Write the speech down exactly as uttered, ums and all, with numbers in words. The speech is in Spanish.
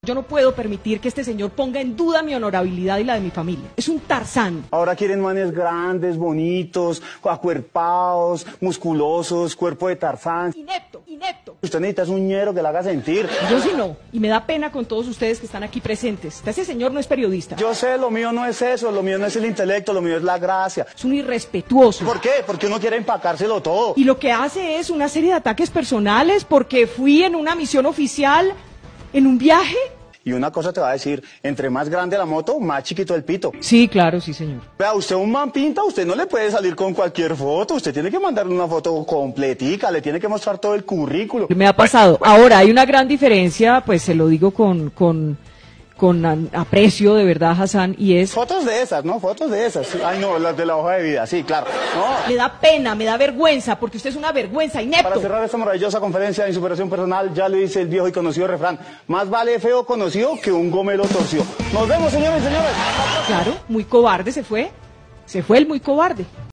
Yo no puedo permitir que este señor ponga en duda mi honorabilidad y la de mi familia. Es un Tarzán. Ahora quieren manes grandes, bonitos, acuerpados, musculosos, cuerpo de Tarzán. Inepto, inepto. Usted necesita es un ñero que la haga sentir. Yo sí no, y me da pena con todos ustedes que están aquí presentes. Ese señor no es periodista. Yo sé, lo mío no es eso, lo mío no es el intelecto, lo mío es la gracia. Es un irrespetuoso. ¿Por qué? Porque uno quiere empacárselo todo. Y lo que hace es una serie de ataques personales porque fui en una misión oficial, en un viaje. Y una cosa te va a decir, entre más grande la moto, más chiquito el pito. Sí, claro, sí, señor. Vea, usted un man pinta, usted no le puede salir con cualquier foto, usted tiene que mandarle una foto completica, le tiene que mostrar todo el currículo. Me ha pasado. Ahora, hay una gran diferencia, pues se lo digo con, con, con aprecio de verdad, Hassan, y es... Fotos de esas, ¿no? Fotos de esas. Ay, no, las de la hoja de vida, sí, claro. No. Me da pena, me da vergüenza, porque usted es una vergüenza, inepto. Para cerrar esta maravillosa conferencia de superación personal, ya le dice el viejo y conocido refrán, más vale feo conocido que un gomelo torcido. Nos vemos, señores y señores. Claro, muy cobarde se fue. Se fue el muy cobarde.